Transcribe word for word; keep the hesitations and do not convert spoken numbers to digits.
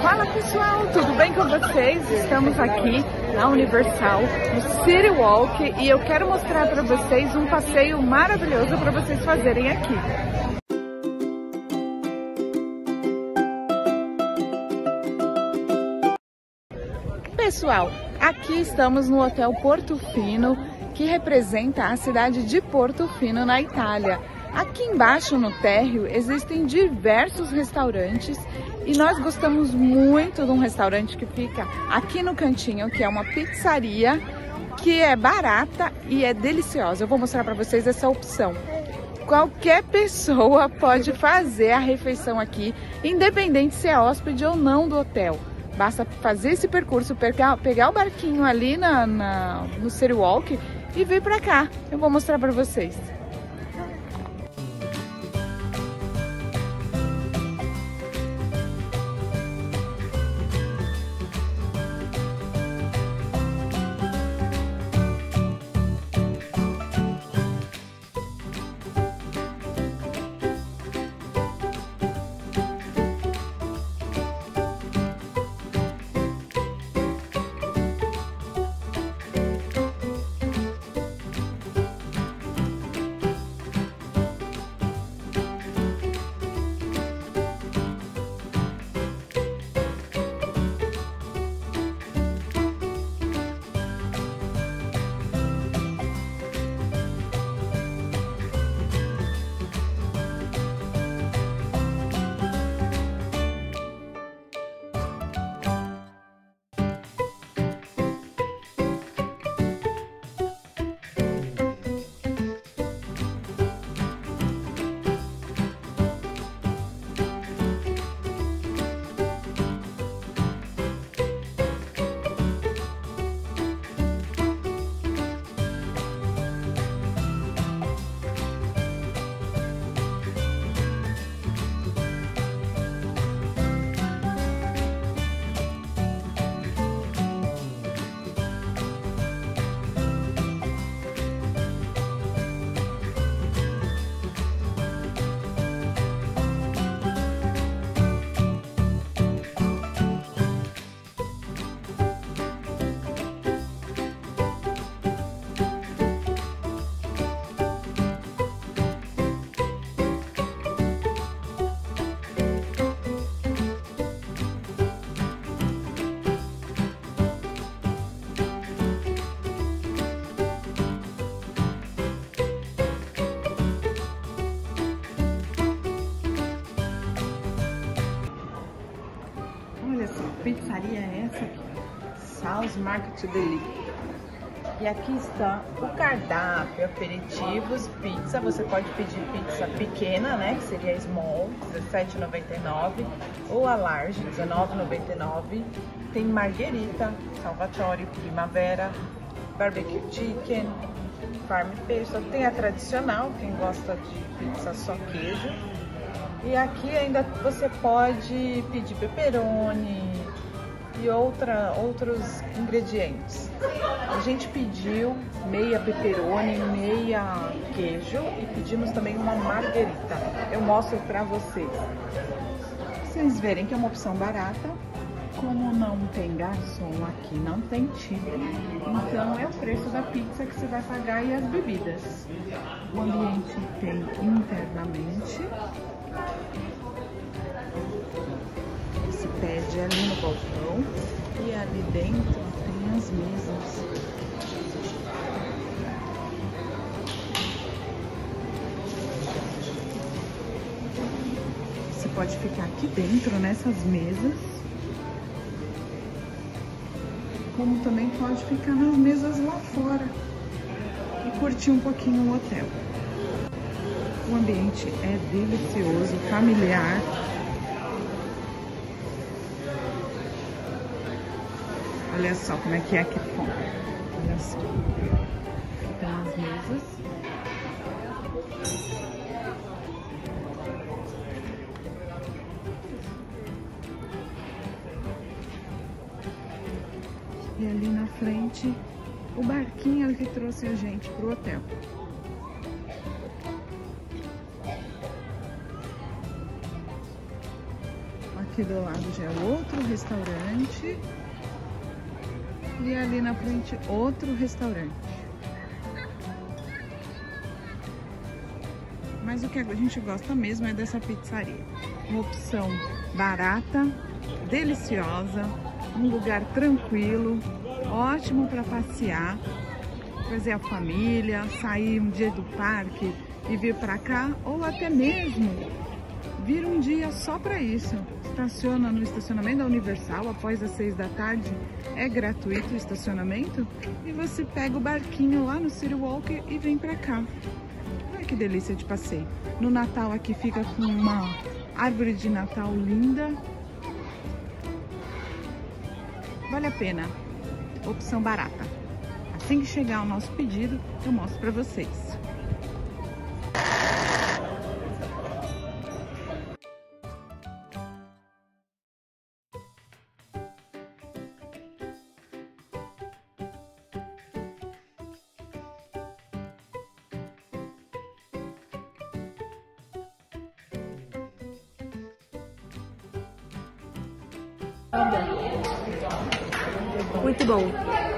Fala pessoal, tudo bem com vocês? Estamos aqui na Universal, no City Walk, e eu quero mostrar para vocês um passeio maravilhoso para vocês fazerem aqui. Pessoal, aqui estamos no Hotel Portofino, que representa a cidade de Portofino, na Itália. Aqui embaixo no térreo existem diversos restaurantes e nós gostamos muito de um restaurante que fica aqui no cantinho, que é uma pizzaria que é barata e é deliciosa. Eu vou mostrar para vocês essa opção. Qualquer pessoa pode fazer a refeição aqui, independente se é hóspede ou não do hotel. Basta fazer esse percurso, pegar, pegar o barquinho ali na, na, no City Walk e vir para cá. Eu vou mostrar para vocês. Olha só, pizzaria é essa aqui, South Market Deli. E aqui está o cardápio, aperitivos, pizza. Você pode pedir pizza pequena, né, que seria small, dezessete e noventa e nove, ou a large, dezenove e noventa e nove. Tem margherita, salvatore, primavera, barbecue chicken, farm pesto. Tem a tradicional, quem gosta de pizza só queijo. E aqui ainda você pode pedir pepperoni e outra, outros ingredientes. A gente pediu meia pepperoni, meia queijo e pedimos também uma margherita. Eu mostro para vocês. Vocês verem que é uma opção barata. Como não tem garçom aqui, não tem tip, então é o preço da pizza que você vai pagar e as bebidas. O ambiente tem internamente. Você pede ali no balcão e ali dentro tem as mesas. Você pode ficar aqui dentro nessas mesas, como também pode ficar nas mesas lá fora e curtir um pouquinho o hotel. O ambiente é delicioso, familiar. Olha só como é que é aqui fora. Olha só. Tem as mesas. E ali na frente, o barquinho que trouxe a gente pro hotel. Aqui do lado já é outro restaurante. E ali na frente outro restaurante. Mas o que a gente gosta mesmo é dessa pizzaria. Uma opção barata, deliciosa, um lugar tranquilo, ótimo para passear, trazer a família, sair um dia do parque e vir para cá, ou até mesmo vir um dia só para isso. Estaciona no estacionamento da Universal após as seis da tarde, é gratuito o estacionamento, e você pega o barquinho lá no City Walk e vem para cá. Olha que delícia de passeio. No Natal aqui fica com uma árvore de Natal linda. Vale a pena. Opção barata. Assim que chegar o nosso pedido, eu mostro para vocês. Muito bom.